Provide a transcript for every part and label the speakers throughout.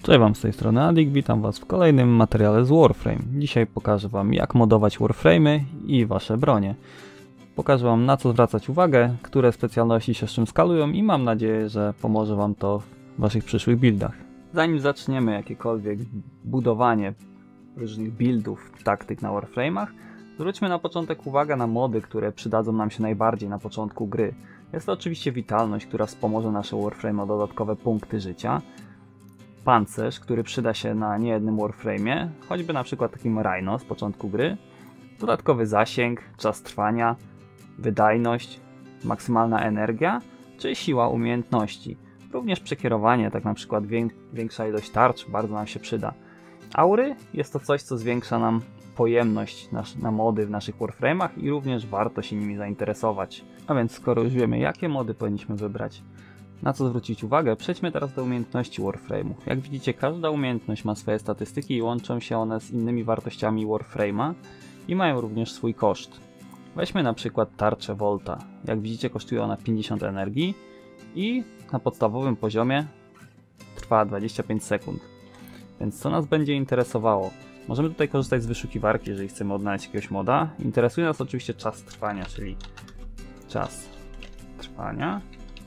Speaker 1: Cześć Wam, z tej strony Adik, witam Was w kolejnym materiale z Warframe. Dzisiaj pokażę Wam, jak modować Warframe'y i Wasze bronie. Pokażę Wam, na co zwracać uwagę, które specjalności się z czym skalują i mam nadzieję, że pomoże Wam to w Waszych przyszłych buildach. Zanim zaczniemy jakiekolwiek budowanie różnych buildów, taktyk na Warframe'ach, zwróćmy na początek uwagę na mody, które przydadzą nam się najbardziej na początku gry. Jest to oczywiście witalność, która wspomoże nasze Warframe o dodatkowe punkty życia. Pancerz, który przyda się na niejednym Warframe'ie, choćby na przykład takim Rhino z początku gry. Dodatkowy zasięg, czas trwania, wydajność, maksymalna energia, czy siła umiejętności. Również przekierowanie, tak na przykład większa ilość tarcz bardzo nam się przyda. Aury jest to coś, co zwiększa nam pojemność na mody w naszych Warframe'ach i również warto się nimi zainteresować. A więc skoro już wiemy, jakie mody powinniśmy wybrać, na co zwrócić uwagę, przejdźmy teraz do umiejętności Warframe'u. Jak widzicie, każda umiejętność ma swoje statystyki i łączą się one z innymi wartościami Warframe'a i mają również swój koszt. Weźmy na przykład tarczę Volta. Jak widzicie, kosztuje ona 50 energii i na podstawowym poziomie trwa 25 sekund. Więc co nas będzie interesowało? Możemy tutaj korzystać z wyszukiwarki, jeżeli chcemy odnaleźć jakiegoś moda. Interesuje nas oczywiście czas trwania, czyli czas trwania.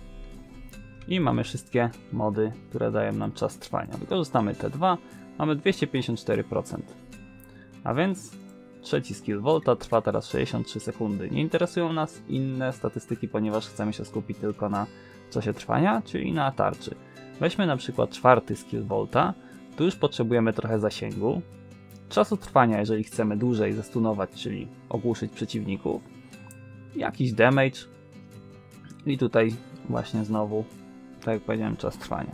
Speaker 1: I mamy wszystkie mody, które dają nam czas trwania. Wykorzystamy te dwa, mamy 254%. A więc trzeci skill Volta trwa teraz 63 sekundy. Nie interesują nas inne statystyki, ponieważ chcemy się skupić tylko na czasie trwania, czyli na tarczy. Weźmy na przykład czwarty skill Volta. Tu już potrzebujemy trochę zasięgu. Czasu trwania, jeżeli chcemy dłużej zestunować, czyli ogłuszyć przeciwników. Jakiś damage. I tutaj właśnie znowu, tak jak powiedziałem, czas trwania.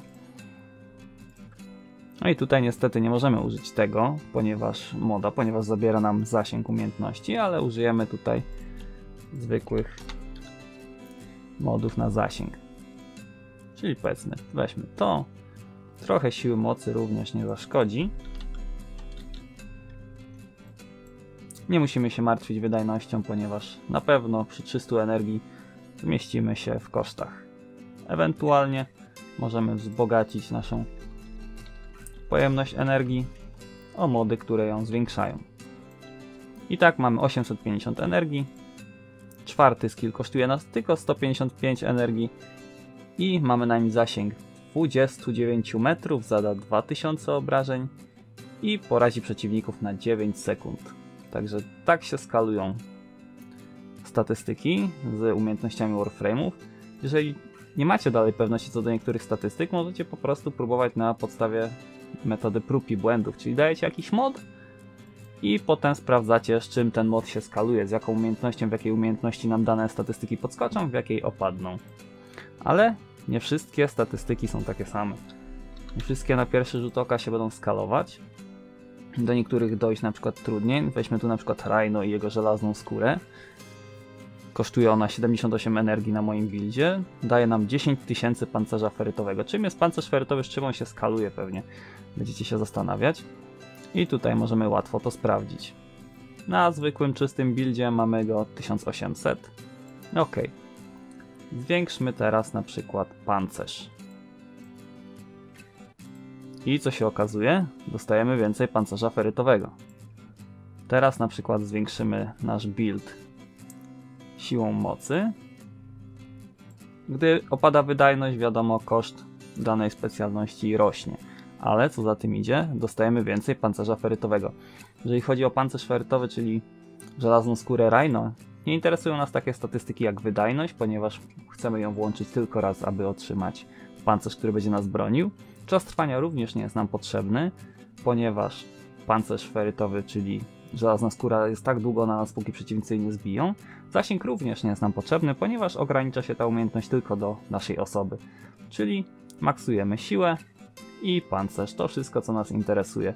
Speaker 1: No i tutaj niestety nie możemy użyć tego, ponieważ zabiera nam zasięg umiejętności, ale użyjemy tutaj zwykłych modów na zasięg. Czyli powiedzmy, weźmy to, trochę siły mocy również nie zaszkodzi. Nie musimy się martwić wydajnością, ponieważ na pewno przy 300 energii zmieścimy się w kosztach. Ewentualnie możemy wzbogacić naszą pojemność energii o mody, które ją zwiększają. I tak mamy 850 energii. Czwarty skill kosztuje nas tylko 155 energii i mamy na nim zasięg 29 metrów, zada 2000 obrażeń i porazi przeciwników na 9 sekund. Także tak się skalują statystyki z umiejętnościami Warframe'ów. Jeżeli nie macie dalej pewności co do niektórych statystyk, możecie po prostu próbować na podstawie metody prób i błędów, czyli dajecie jakiś mod i potem sprawdzacie, z czym ten mod się skaluje, z jaką umiejętnością, w jakiej umiejętności nam dane statystyki podskoczą, w jakiej opadną. Ale nie wszystkie statystyki są takie same. Nie wszystkie na pierwszy rzut oka się będą skalować. Do niektórych dojść na przykład trudniej. Weźmy tu na przykład Rhino i jego żelazną skórę. Kosztuje ona 78 energii na moim buildzie. Daje nam 10 000 pancerza ferytowego. Czym jest pancerz ferytowy, z czym on się skaluje pewnie? Będziecie się zastanawiać. I tutaj możemy łatwo to sprawdzić. Na zwykłym, czystym buildzie mamy go 1800. Ok. Zwiększmy teraz na przykład pancerz. I co się okazuje? Dostajemy więcej pancerza ferytowego. Teraz na przykład zwiększymy nasz build siłą mocy. Gdy opada wydajność, wiadomo, koszt danej specjalności rośnie. Ale co za tym idzie, dostajemy więcej pancerza ferytowego. Jeżeli chodzi o pancerz ferytowy, czyli żelazną skórę Rhino, nie interesują nas takie statystyki jak wydajność, ponieważ chcemy ją włączyć tylko raz, aby otrzymać pancerz, który będzie nas bronił. Czas trwania również nie jest nam potrzebny, ponieważ pancerz ferytowy, czyli żelazna skóra, jest tak długo na nas, póki przeciwnicy jej nie zbiją. Zasięg również nie jest nam potrzebny, ponieważ ogranicza się ta umiejętność tylko do naszej osoby. Czyli maksujemy siłę i pancerz. To wszystko, co nas interesuje.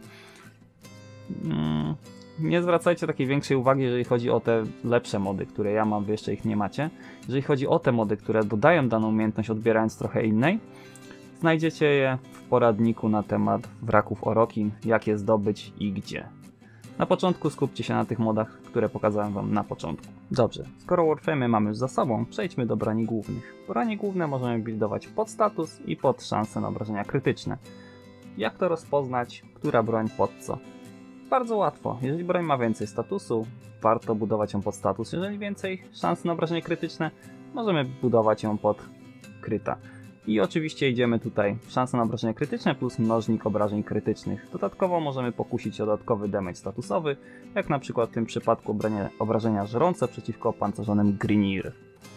Speaker 1: Nie zwracajcie takiej większej uwagi, jeżeli chodzi o te lepsze mody, które ja mam, wy jeszcze ich nie macie. Jeżeli chodzi o te mody, które dodają daną umiejętność, odbierając trochę innej, znajdziecie je w poradniku na temat wraków Orokin, jak je zdobyć i gdzie. Na początku skupcie się na tych modach, które pokazałem wam na początku. Dobrze, skoro Warframe'y mamy już za sobą, przejdźmy do broni głównych. Bronie główne możemy buildować pod status i pod szanse na obrażenia krytyczne. Jak to rozpoznać, która broń pod co? Bardzo łatwo. Jeżeli broń ma więcej statusu, warto budować ją pod status. Jeżeli więcej szans na obrażenie krytyczne, możemy budować ją pod kryta. I oczywiście idziemy tutaj szansa na obrażenia krytyczne plus mnożnik obrażeń krytycznych. Dodatkowo możemy pokusić o dodatkowy damage statusowy, jak na przykład w tym przypadku obrażenia żrące przeciwko opancerzonym Grineer.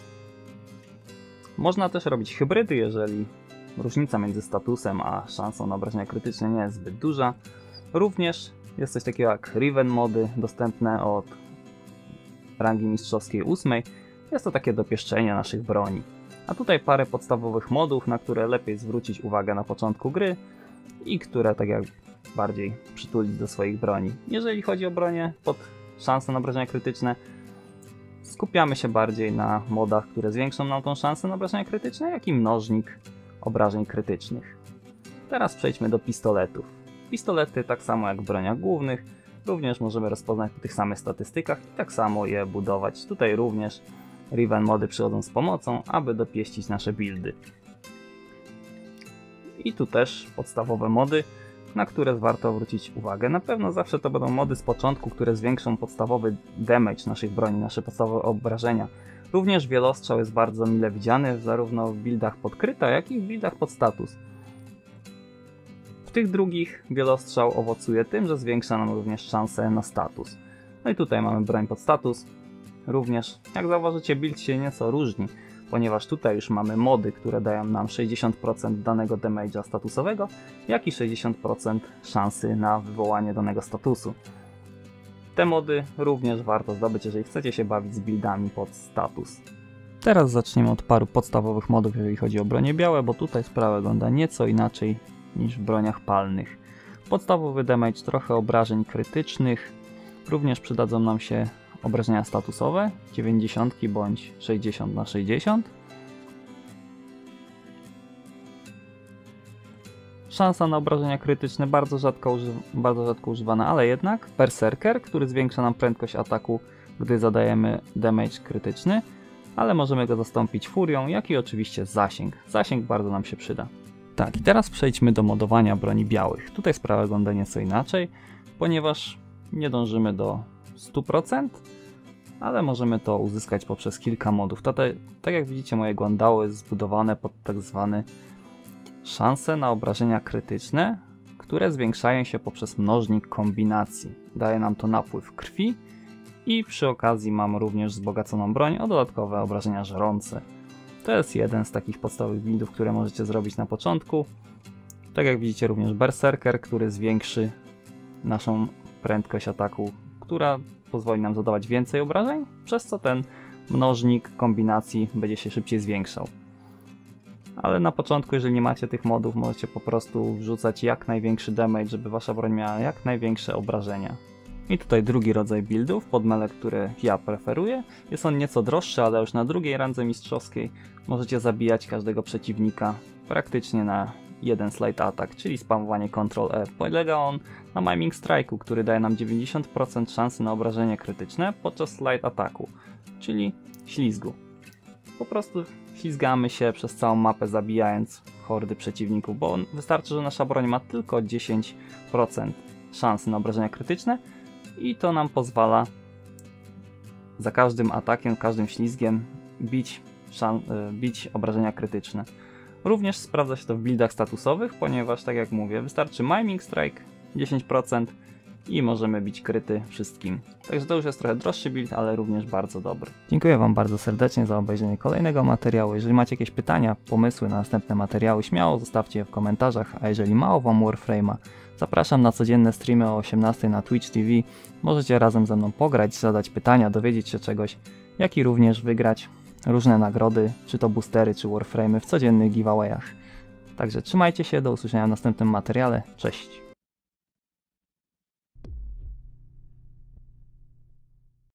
Speaker 1: Można też robić hybrydy, jeżeli różnica między statusem a szansą na obrażenia krytyczne nie jest zbyt duża. Również jest coś takiego jak Riven mody, dostępne od rangi mistrzowskiej 8. Jest to takie dopieszczenie naszych broni. A tutaj parę podstawowych modów, na które lepiej zwrócić uwagę na początku gry i które tak jak bardziej przytulić do swoich broni. Jeżeli chodzi o bronię pod szansę na obrażenia krytyczne, skupiamy się bardziej na modach, które zwiększą nam tą szansę na obrażenia krytyczne, jak i mnożnik obrażeń krytycznych. Teraz przejdźmy do pistoletów. Pistolety, tak samo jak w broniach głównych, również możemy rozpoznać po tych samych statystykach i tak samo je budować. Tutaj również Riven mody przychodzą z pomocą, aby dopieścić nasze buildy. I tu też podstawowe mody, na które warto zwrócić uwagę. Na pewno zawsze to będą mody z początku, które zwiększą podstawowy damage naszych broni, nasze podstawowe obrażenia. Również wielostrzał jest bardzo mile widziany zarówno w buildach pod kryta, jak i w buildach pod status. W tych drugich wielostrzał owocuje tym, że zwiększa nam również szansę na status. No i tutaj mamy broń pod status. Również, jak zauważycie, build się nieco różni, ponieważ tutaj już mamy mody, które dają nam 60% danego damage'a statusowego, jak i 60% szansy na wywołanie danego statusu. Te mody również warto zdobyć, jeżeli chcecie się bawić z buildami pod status. Teraz zaczniemy od paru podstawowych modów, jeżeli chodzi o bronie białe, bo tutaj sprawa wygląda nieco inaczej niż w broniach palnych. Podstawowy damage, trochę obrażeń krytycznych, również przydadzą nam się obrażenia statusowe 90 bądź 60 na 60. Szansa na obrażenia krytyczne bardzo rzadko używana, ale jednak Berserker, który zwiększa nam prędkość ataku, gdy zadajemy damage krytyczny, ale możemy go zastąpić furią, jak i oczywiście zasięg. Zasięg bardzo nam się przyda. Tak, i teraz przejdźmy do modowania broni białych. Tutaj sprawa wygląda nieco inaczej, ponieważ nie dążymy do 100%, ale możemy to uzyskać poprzez kilka modów. Tak jak widzicie, moje Guandao jest zbudowane pod tak zwane szanse na obrażenia krytyczne, które zwiększają się poprzez mnożnik kombinacji. Daje nam to napływ krwi i przy okazji mam również wzbogaconą broń o dodatkowe obrażenia żrące. To jest jeden z takich podstawowych buildów, które możecie zrobić na początku. Tak jak widzicie, również Berserker, który zwiększy naszą prędkość ataku, która pozwoli nam zadawać więcej obrażeń, przez co ten mnożnik kombinacji będzie się szybciej zwiększał. Ale na początku, jeżeli nie macie tych modów, możecie po prostu wrzucać jak największy damage, żeby wasza broń miała jak największe obrażenia. I tutaj drugi rodzaj buildów, podmele, które ja preferuję. Jest on nieco droższy, ale już na drugiej randze mistrzowskiej możecie zabijać każdego przeciwnika praktycznie na jeden slide attack, czyli spamowanie Ctrl-E. Polega on na Miming Strike'u, który daje nam 90% szansy na obrażenie krytyczne podczas slide attacku, czyli ślizgu. Po prostu ślizgamy się przez całą mapę, zabijając hordy przeciwników, bo wystarczy, że nasza broń ma tylko 10% szansy na obrażenia krytyczne i to nam pozwala za każdym atakiem, każdym ślizgiem bić obrażenia krytyczne. Również sprawdza się to w buildach statusowych, ponieważ tak jak mówię, wystarczy Miming Strike 10% i możemy bić kryty wszystkim. Także to już jest trochę droższy build, ale również bardzo dobry. Dziękuję Wam bardzo serdecznie za obejrzenie kolejnego materiału. Jeżeli macie jakieś pytania, pomysły na następne materiały, śmiało zostawcie je w komentarzach, a jeżeli mało Wam Warframe'a, zapraszam na codzienne streamy o 18 na Twitch TV. Możecie razem ze mną pograć, zadać pytania, dowiedzieć się czegoś, jak i również wygrać różne nagrody, czy to boostery, czy Warframe'y w codziennych giveawayach. Także trzymajcie się, do usłyszenia w następnym materiale. Cześć!